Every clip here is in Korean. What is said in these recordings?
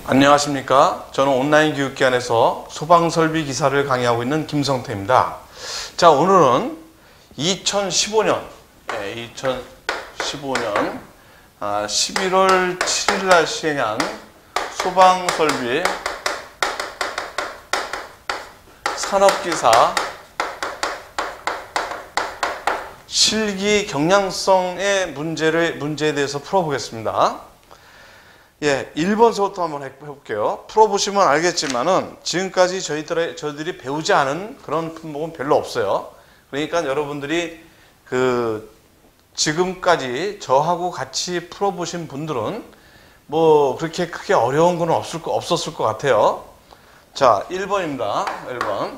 안녕하십니까. 저는 온라인 교육기관에서 소방설비 기사를 강의하고 있는 김성태입니다. 자, 오늘은 2015년 11월 7일 날 시행한 소방설비 산업기사 실기 경량성의 문제에 대해서 풀어보겠습니다. 1번서부터 한번 해볼게요. 풀어보시면 알겠지만은 지금까지 저희들이 배우지 않은 그런 품목은 별로 없어요. 그러니까 여러분들이 지금까지 저하고 같이 풀어보신 분들은 뭐 그렇게 크게 어려운 건 없었을 것 같아요. 자, 1번입니다. 1번.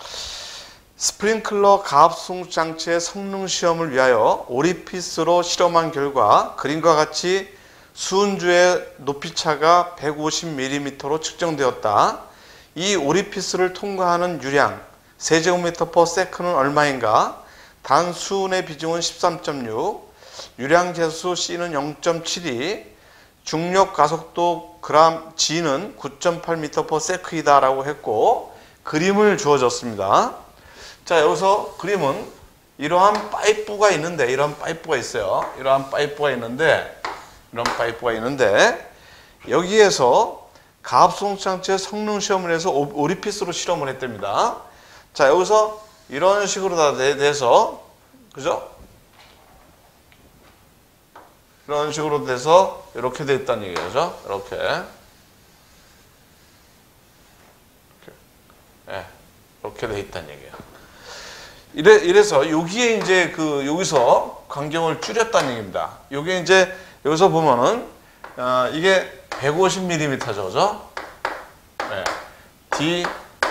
스프링클러 가압송 장치의 성능 시험을 위하여 오리피스로 실험한 결과 그림과 같이 수은주의 높이차가 150mm로 측정되었다. 이 오리피스를 통과하는 유량 세제곱미터/s는 얼마인가? 단 수은의 비중은 13.6, 유량 계수 C는 0.72, 중력 가속도 그램 G는 9.8m/s이다 라고 했고 그림을 주어졌습니다. 자, 여기서 그림은 이러한 파이프가 있는데 이런 파이프가 있어요. 이러한 파이프가 있는데 여기에서 가압송 장치의 성능 시험을 해서 오리피스로 실험을 했답니다. 자, 여기서 이런 식으로 다 돼서, 그죠? 이런 식으로 돼서 이렇게 돼 있다는 얘기죠. 이렇게 돼 있다는 얘기예요. 이래서 여기에 이제 여기서 간격을 줄였다는 얘기입니다. 요게 이제 여기서 보면은 이게 150mm죠, 그죠? D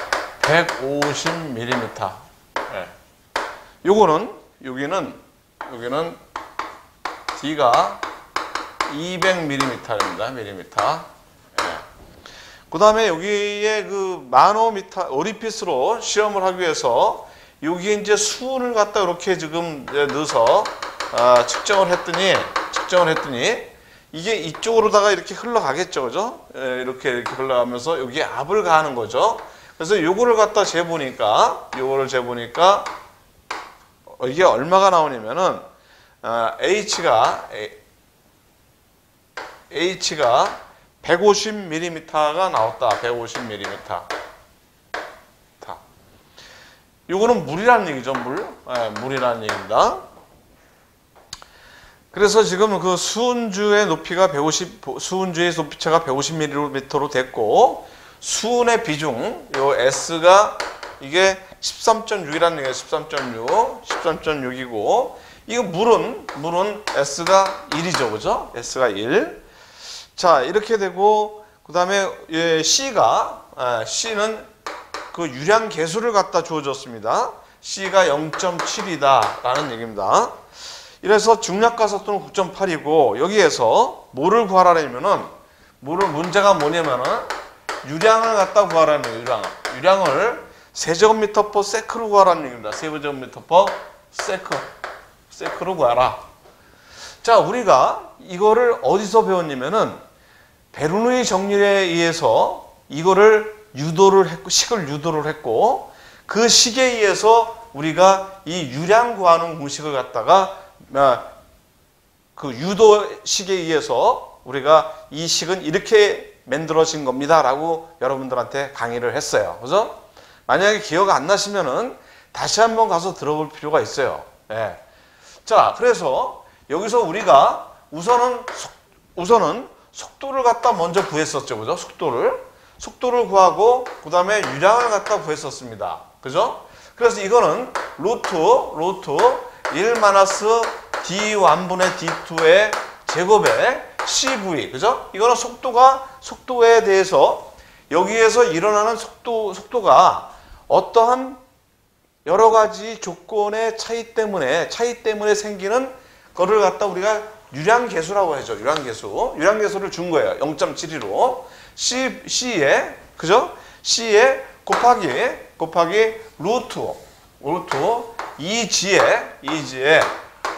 150mm. 여기는 D가 200mm입니다. 그 다음에 여기에 마노미터 오리피스로 시험을 하기 위해서 여기에 이제 수은을 갖다 이렇게 지금 넣어서 측정을 했더니 이게 이쪽으로다가 이렇게 흘러가겠죠, 그죠? 이렇게 흘러가면서 여기에 압을 가하는 거죠. 그래서 요거를 갖다 재보니까 이게 얼마가 나오냐면은 H가 150mm가 나왔다. 150mm. 요거는 물이라는 얘기죠, 물이라는 얘기입니다. 그래서 지금 수은주의 높이차가 150mm로 됐고 수은의 비중 요 S가 이게 13.6이라는 얘기예요. 13.6이고 이거 물은 S가 1이죠, 그죠? S가 1. 자, 이렇게 되고 그다음에 C는 유량 계수를 갖다 주어졌습니다. C가 0.7이다 라는 얘기입니다. 이래서 중력 가속도는 9.8이고 여기에서 뭐를 구하라면은 문제가 뭐냐면은 유량을 갖다 구하라는 거예요. 유량을 세제곱미터/s로 구하라는 얘기입니다. 세제곱미터/s로 구하라. 자, 우리가 이거를 어디서 배웠냐면은 베르누이 정렬에 의해서 이거를 식을 유도를 했고 그 식에 의해서 우리가 이 유량 구하는 공식을 갖다가 유도식에 의해서 우리가 이 식은 이렇게 만들어진 겁니다 라고 여러분들한테 강의를 했어요. 그죠? 만약에 기억 안 나시면은 다시 한번 가서 들어볼 필요가 있어요. 자, 그래서 여기서 우리가 우선은 속도를 갖다 먼저 구했었죠. 그죠? 속도를 구하고 그 다음에 유량을 갖다 구했었습니다. 그죠? 그래서 이거는 루트 1-D1분의 D2의 제곱에 CV. 그죠? 이거는 속도에 대해서 여기에서 일어나는 속도가 어떠한 여러 가지 조건의 차이 때문에 생기는 거를 갖다 우리가 유량계수라고 하죠. 유량계수를 준 거예요. 0.72로. C에, 그죠? C에 곱하기 루트 2G에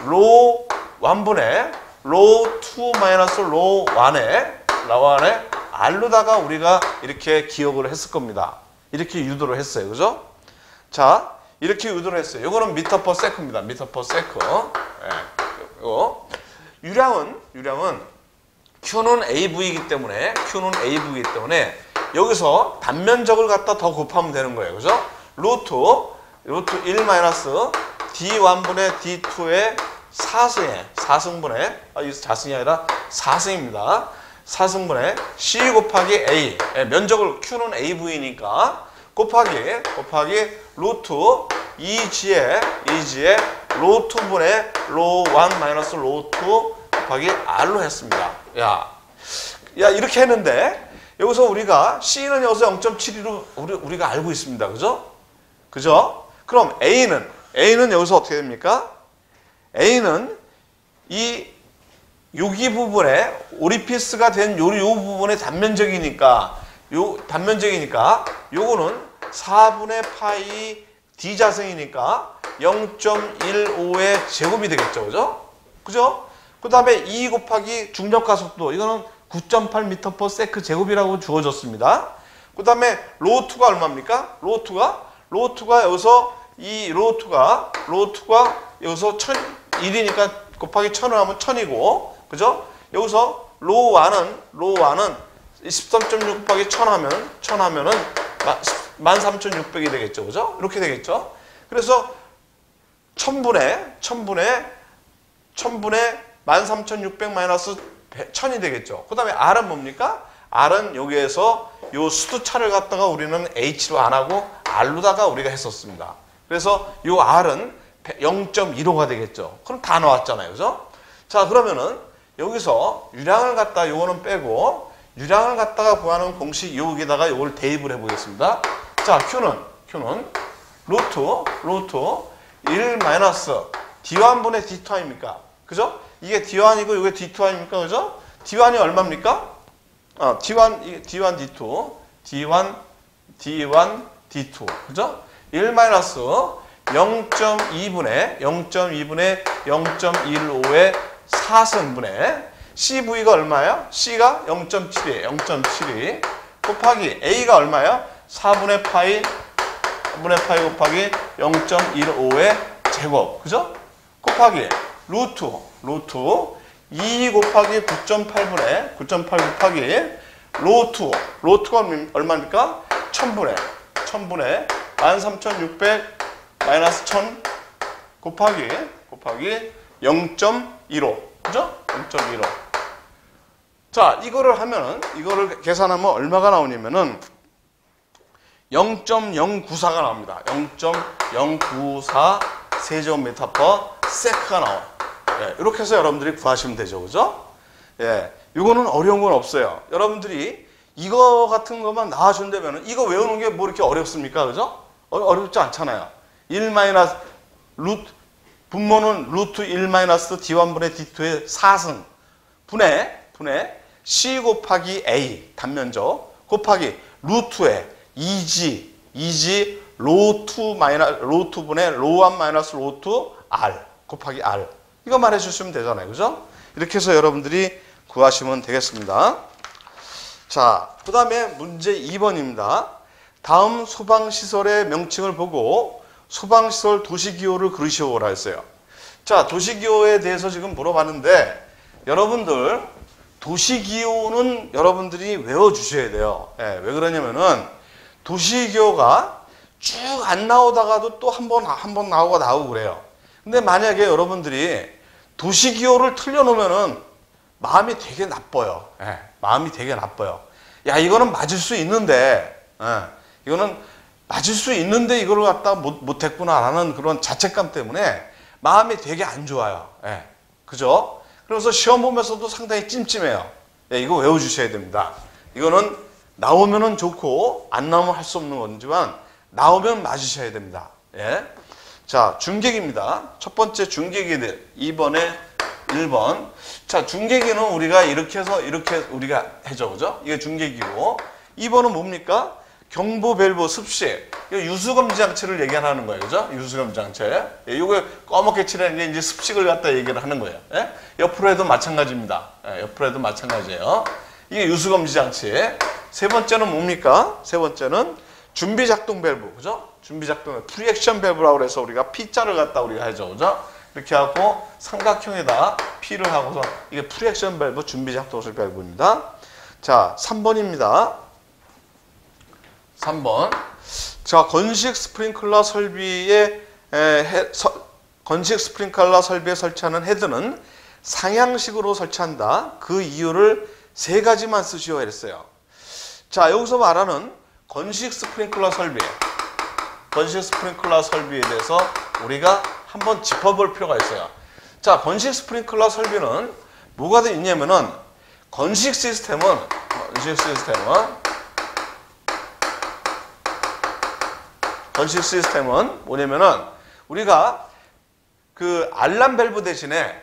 로 1분의 로 2 마이너스 로 1에 R로다가 우리가 이렇게 기억을 했을 겁니다. 이렇게 유도를 했어요. 그죠? 자, 이렇게 유도를 했어요. 이거는 미터 퍼 세크입니다. 미터 퍼 세크. 예, 이거. 유량은 Q는 AV이기 때문에 여기서 단면적을 갖다 더 곱하면 되는 거예요. 그죠? 루트 1 마이너스 D1분의 D2의 4승분의 이 자승이 아니라 4승입니다. 4승분의 C 곱하기 A. 면적을 Q는 AV니까 곱하기 루트 2G의 로2분의 로1 마이너스 로2 곱하기 R로 했습니다. 야 이렇게 했는데 여기서 우리가 C는 여기서 0.72로 우리가 알고 있습니다. 그죠? 그럼 A는 여기서 어떻게 됩니까? A는 이 여기 부분에 오리피스가 된 요 부분의 단면적이니까 요거는 4분의 파이 D자승이니까 0.15의 제곱이 되겠죠. 그죠? 그 다음에 2 곱하기 중력가속도 이거는 9.8m per sec 제곱이라고 주어졌습니다. 그 다음에 로2가 얼마입니까? 로2가 여기서 이 로2가 여기서 1이니까 곱하기 1000을 하면 1000이고 그죠? 여기서 로1은 13.6 곱하기 1000 하면은 13,600이 되겠죠. 그죠? 이렇게 되겠죠. 그래서 1000분의 13,600 마이너스 1000이 되겠죠. 그 다음에 R은 뭡니까? R은 여기에서 요 수두차를 갖다가 우리는 H로 안 하고 R로다가 우리가 했었습니다. 그래서 요 R은 0.15가 되겠죠. 그럼 다 나왔잖아요. 그죠? 자, 그러면은 여기서 유량을 갖다 요거는 빼고 유량을 갖다가 구하는 공식 여기다가 요걸 대입을 해 보겠습니다. 자, Q는 루트 1 마이너스 D1분의 D2 아닙니까? 그죠? 이게 D1이고 이게 D2 아닙니까? 그죠? D1이 얼마입니까? D1, D2. 그죠? 1 마이너스 0.2분의 0.15의 4승분의 CV가 얼마예요? C가 0.72 곱하기 A가 얼마예요? 4분의 파이 곱하기 0.15의 제곱. 그죠? 곱하기 루트 2 곱하기 9.8 곱하기 로트가 얼마입니까? 1000분의 13,600 마이너스 1000 곱하기 0.15. 그죠? 0.15. 자, 이거를 계산하면 얼마가 나오냐면은 0.094가 나옵니다. 0.094 세제곱미터 퍼 세크가 나와요. 예, 이렇게 해서 여러분들이 구하시면 되죠. 그죠? 예, 이거는 어려운 건 없어요. 여러분들이 이거 같은 것만 나와준다면 이거 외우는 게 뭐 이렇게 어렵습니까? 그죠? 어렵지 않잖아요. 1 마이너스 분모는 루트 1 마이너스 D1분의 D2의 4승 분의 C 곱하기 A 단면적 곱하기 루트의 2G 로2분의 로1 마이너스 로2 R 곱하기 R 이것만 해주시면 되잖아요. 그죠? 이렇게 해서 여러분들이 구하시면 되겠습니다. 자, 그 다음에 문제 2번입니다. 다음 소방시설의 명칭을 보고 소방시설 도시기호를 그리시오라 했어요. 자, 도시기호에 대해서 지금 물어봤는데 여러분들 도시기호는 여러분들이 외워주셔야 돼요. 예, 왜 그러냐면은 도시기호가 쭉 안 나오다가도 또 한 번 나오고 그래요. 근데 만약에 여러분들이 도시기호를 틀려놓으면은 마음이 되게 나빠요. 예, 마음이 되게 나빠요. 야, 이거는 맞을 수 있는데, 이거는 맞을 수 있는데 이걸 갖다 못했구나라는 그런 자책감 때문에 마음이 되게 안 좋아요. 예, 그죠? 그래서 시험 보면서도 상당히 찜찜해요. 예, 이거 외워주셔야 됩니다. 이거는 나오면은 좋고 안 나오면 할 수 없는 건지만 나오면 맞으셔야 됩니다. 예. 자, 중계기입니다. 첫 번째 중계기들 2번에 1번. 자, 중계기는 우리가 이렇게 해서 이렇게 우리가 해줘. 그죠? 이게 중계기고 2번은 뭡니까? 경보, 밸브, 습식. 이거 유수검지 장치를 얘기하는 거예요. 그죠? 유수검지 장치. 예, 이거 검게 칠하는 게 이제 습식을 갖다 얘기를 하는 거예요. 예? 옆으로 해도 마찬가지입니다. 예, 옆으로 해도 마찬가지예요. 이게 유수검지 장치. 세 번째는 뭡니까? 세 번째는 준비 작동 밸브, 그죠? 준비 작동 프리액션 밸브라고 해서 우리가 P자를 갖다 우리가 하죠, 그죠? 이렇게 하고 삼각형에다 P를 하고서 이게 프리액션 밸브 준비 작동실 밸브입니다. 자, 3번입니다. 3번. 자, 건식 스프링클러 설비에 설치하는 헤드는 상향식으로 설치한다. 그 이유를 세 가지만 쓰시오 했어요. 자, 여기서 말하는 건식 스프링클러 설비에 대해서 우리가 한번 짚어볼 필요가 있어요. 자, 건식 스프링클러 설비는 뭐가 있냐면은 건식 시스템은 뭐냐면은 우리가 그 알람 밸브 대신에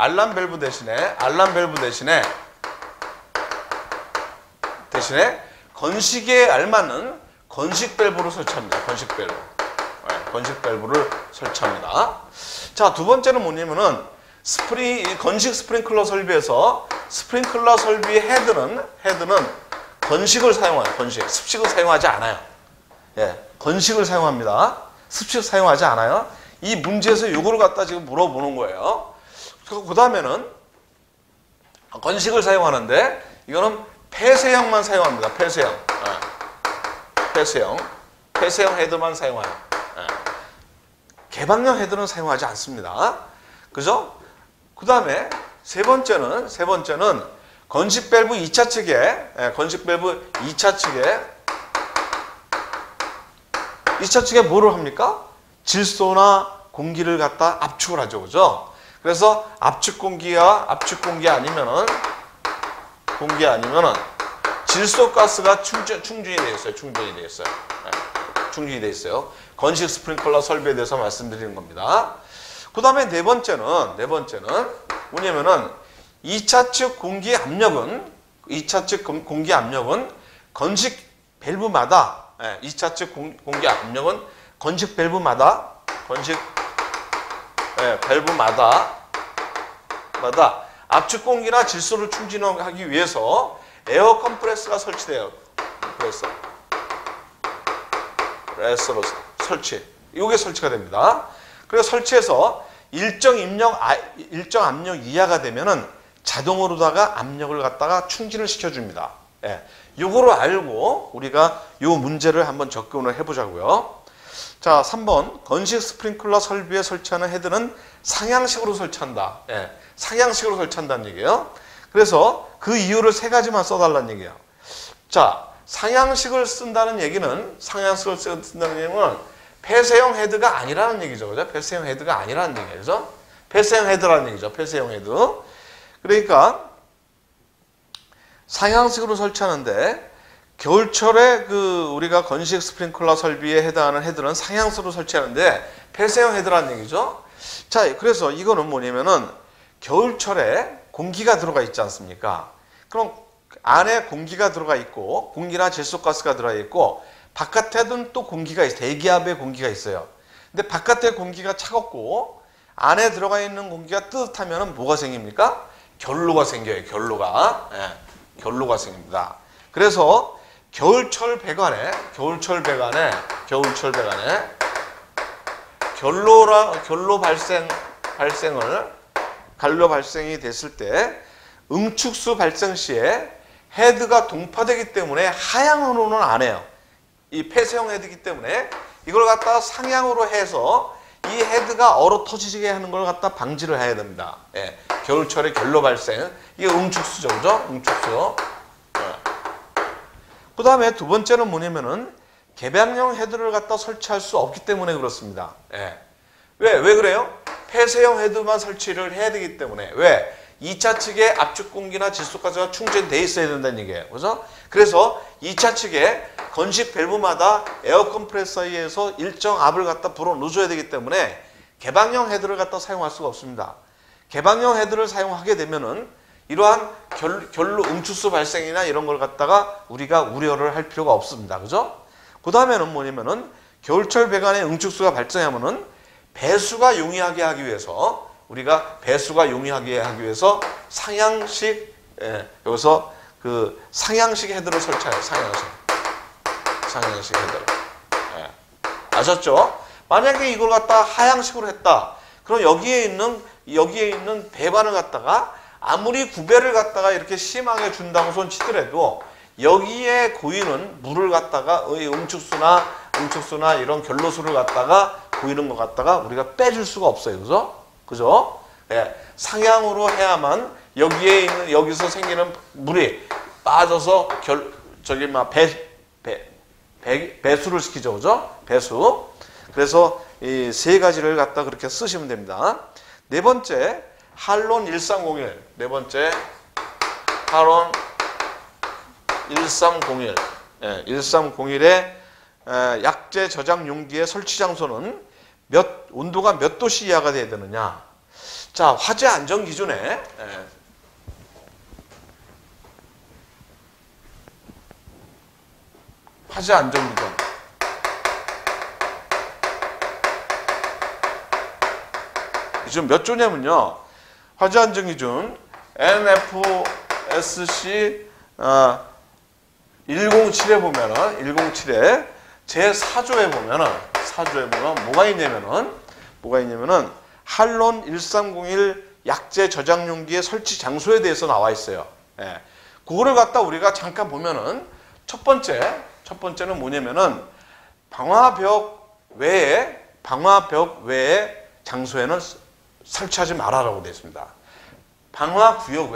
건식에 알맞는 건식 밸브를 설치합니다. 건식 밸브를 설치합니다. 자, 두 번째는 뭐냐면은 건식 스프링클러 설비에서 스프링클러 설비의 헤드는 건식을 사용해요. 습식을 사용하지 않아요. 예, 건식을 사용합니다. 습식 사용하지 않아요. 이 문제에서 요거를 갖다 지금 물어보는 거예요. 그 다음에는 건식을 사용하는데 이거는 폐쇄형만 사용합니다. 폐쇄형 헤드만 사용해요. 개방형 헤드는 사용하지 않습니다. 그죠? 그 다음에 세 번째는 건식 밸브 2차 측에 뭐를 합니까? 질소나 공기를 갖다 압축을 하죠. 그죠? 그래서 압축 공기 아니면은 질소 가스가 충전이 되어 있어요. 건식 스프링클러 설비에 대해서 말씀드리는 겁니다. 그 다음에 네 번째는 뭐냐면은 2차 측 공기 압력은 건식 밸브마다 2차 측 공기 압력은 건식 밸브마다 압축 공기나 질소를 충전하기 위해서 에어 컴프레서가 설치돼요. 이게 설치가 됩니다. 그래서 설치해서 일정 압력 이하가 되면은 자동으로다가 압력을 갖다가 충진을 시켜줍니다. 예, 요거를 알고 우리가 요 문제를 한번 접근을 해보자고요. 자, 3번 건식 스프링클러 설비에 설치하는 헤드는 상향식으로 설치한다. 예, 상향식으로 설치한다는 얘기예요. 그래서 그 이유를 세 가지만 써달라는 얘기예요. 자, 상향식을 쓴다는 얘기는 폐쇄형 헤드가 아니라는 얘기죠. 그죠? 폐쇄형 헤드가 아니라는 얘기죠. 폐쇄형 헤드라는 얘기죠. 폐쇄형 헤드. 그러니까 상향식으로 설치하는데 겨울철에 우리가 건식 스프링클러 설비에 해당하는 헤드는 상향식으로 설치하는데 폐쇄형 헤드라는 얘기죠. 자, 그래서 이거는 뭐냐면은 겨울철에 공기가 들어가 있지 않습니까? 그럼 안에 공기가 들어가 있고 공기나 질소가스가 들어가 있고 바깥에는 또 공기가 있어요. 대기압의 공기가 있어요. 근데 바깥의 공기가 차갑고 안에 들어가 있는 공기가 뜨뜻하면 뭐가 생깁니까? 결로가 생겨요. 결로가 생깁니다. 그래서 겨울철 배관에 결로 발생이 됐을 때 응축수 발생 시에 헤드가 동파되기 때문에 하향으로는 안 해요. 이 폐쇄형 헤드이기 때문에 이걸 갖다 상향으로 해서 이 헤드가 얼어 터지게 하는 걸 갖다 방지를 해야 됩니다. 예, 겨울철에 결로 발생. 이게 응축수죠. 그죠? 응축수. 그 다음에 두 번째는 뭐냐면은 개방형 헤드를 갖다 설치할 수 없기 때문에 그렇습니다. 예. 왜 그래요? 폐쇄형 헤드만 설치를 해야 되기 때문에. 왜? 2차 측에 압축 공기나 질소가스가 충전되어 있어야 된다는 얘기예요. 그래서 2차 측에 건식 밸브마다 에어 컴프레서에 의해서 일정 압을 갖다 불어 넣어줘야 되기 때문에 개방형 헤드를 갖다 사용할 수가 없습니다. 개방형 헤드를 사용하게 되면은 이러한 결로 응축수 발생이나 이런 걸 갖다가 우리가 우려를 할 필요가 없습니다. 그죠? 그 다음에는 뭐냐면은 겨울철 배관에 응축수가 발생하면은 배수가 용이하게 하기 위해서 상향식, 여기서 그 상향식 헤드를 설치해요. 상향식 헤드를. 예. 아셨죠? 만약에 이걸 갖다 하향식으로 했다. 그럼 여기에 있는 배관을 갖다가 아무리 구배를 갖다가 이렇게 심하게 준다고 손 치더라도 여기에 고이는 물을 갖다가 응축수나 이런 결로수를 갖다가 고이는 것 갖다가 우리가 빼줄 수가 없어요. 그죠? 예. 상향으로 해야만 여기서 생기는 물이 빠져서 배수를 시키죠. 그죠? 배수. 그래서 이 세 가지를 갖다 그렇게 쓰시면 됩니다. 네 번째, 할론 1301. 네 번째, 할론 1301. 예, 1301의 약재 저장 용기의 설치 장소는 온도가 몇 도씨 이하가 돼야 되느냐. 자, 화재 안전 기준에 화재 안전 기준. 지금 몇 조냐면요. 화재 안전 기준 NFSC 107에 보면은 107에 제4조에 보면은 뭐가 있냐면은 할론 1301 약재 저장 용기의 설치 장소에 대해서 나와 있어요. 예. 그거를 갖다 우리가 잠깐 보면은 첫 번째는 뭐냐면은 방화벽 외에 장소에는 설치하지 말아라고 되어 있습니다. 방화구역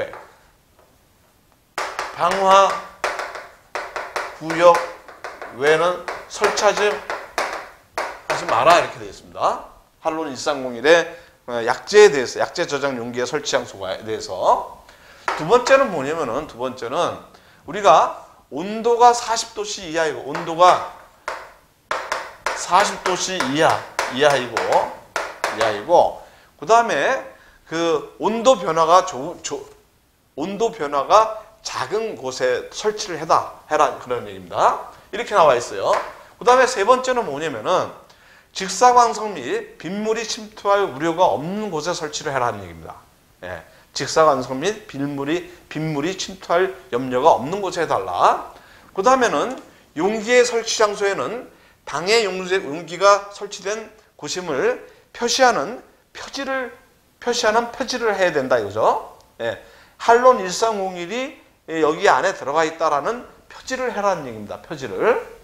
외에는 설치하지 마라 이렇게 되어 있습니다. 할론 1301의 약재에 대해서, 약재 저장 용기의 설치 장소에 대해서. 두 번째는 뭐냐면은, 우리가 온도가 40도씨 이하이고, 온도가 40도씨 이하이고, 그 다음에 그 온도 변화가 작은 곳에 설치를 해라 그런 얘기입니다. 이렇게 나와 있어요. 그 다음에 세 번째는 뭐냐면은 직사광선 및 빗물이 침투할 우려가 없는 곳에 설치를 해라는 얘기입니다. 예. 직사광선 및 빗물이 침투할 염려가 없는 곳에 해달라. 그 다음에는 용기의 설치 장소에는 당의 용기가 설치된 곳임을 표시하는 표지를 해야 된다 이거죠. 예. 할론 1301이 여기 안에 들어가 있다라는 표지를 해라는 얘기입니다. 표지를.